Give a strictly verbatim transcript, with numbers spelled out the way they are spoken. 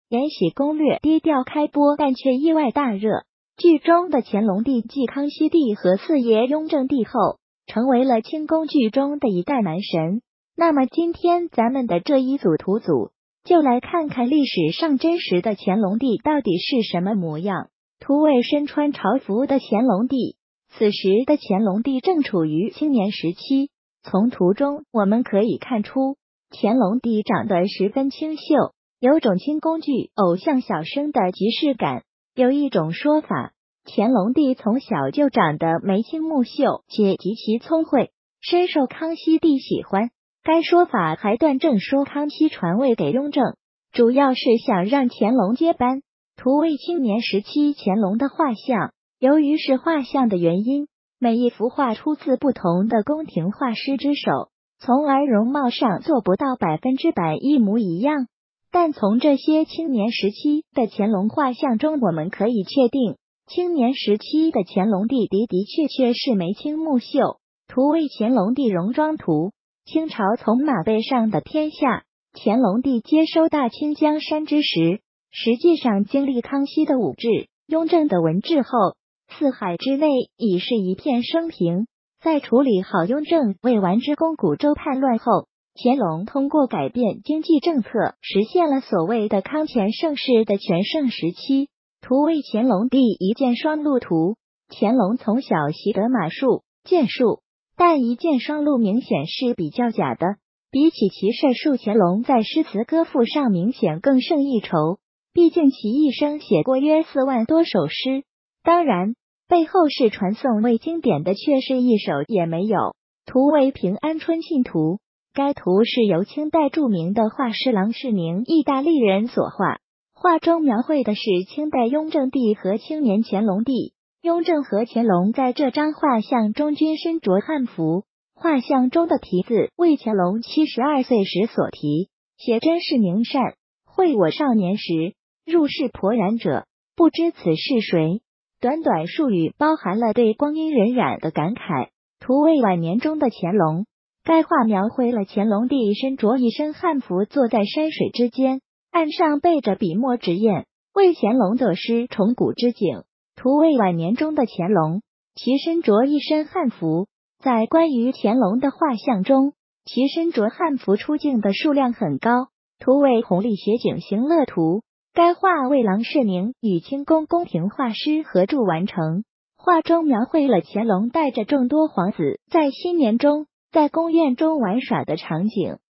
延禧攻略低调开播，但却意外大热。剧中的乾隆帝继康熙帝和四爷雍正帝后，成为了清宫剧中的一代男神。那么今天咱们的这一组图组，就来看看历史上真实的乾隆帝到底是什么模样。图为身穿朝服的乾隆帝，此时的乾隆帝正处于青年时期。从图中我们可以看出，乾隆帝长得十分清秀，有种清宫剧偶像小生的即视感。有一种说法，乾隆帝从小就长得眉清目秀，且极其聪慧，深受康熙帝喜欢。该说法还断证说康熙传位给雍正，主要是想让乾隆接班。图为青年时期乾隆的画像，由于是画像的原因，每一幅画出自不同的宫廷画师之手，从而容貌上做不到百分之百一模一样。但从这些青年时期的乾隆画像中，我们可以确定，青年时期的乾隆帝的的确确是眉清目秀。图为乾隆帝戎装图，清朝从马背上的天下。乾隆帝接收大清江山之时，实际上经历康熙的武治、雍正的文治后，四海之内已是一片升平。在处理好雍正未完之宫古州叛乱后，乾隆通过改变经济政策，实现了所谓的康乾盛世的全盛时期。图为乾隆帝一箭双鹿图，乾隆从小习得马术、箭术，但一箭双鹿明显是比较假的。比起骑射术，乾隆在诗词歌赋上明显更胜一筹，毕竟其一生写过约四万多首诗。当然，被后世传颂为经典的却是一首也没有。图为平安春信图，该图是由清代著名的画师郎世宁意大利人所画，画中描绘的是清代雍正帝和青年乾隆帝。雍正和乾隆在这张画像中均身着汉服，画像中的题字为乾隆七十二岁时所题，写真是宁善，会我少年时，入世颇然者，不知此是谁。短短数语包含了对光阴荏苒的感慨。图为晚年中的乾隆，该画描绘了乾隆帝身着一身汉服，坐在山水之间，岸上背着笔墨纸砚，为乾隆作诗重古之景。图为晚年中的乾隆，其身着一身汉服。在关于乾隆的画像中，其身着汉服出镜的数量很高。图为弘历写景行乐图，该画为郎世宁与清宫宫廷画师合著完成。画中描绘了乾隆带着众多皇子在新年中在宫苑中玩耍的场景。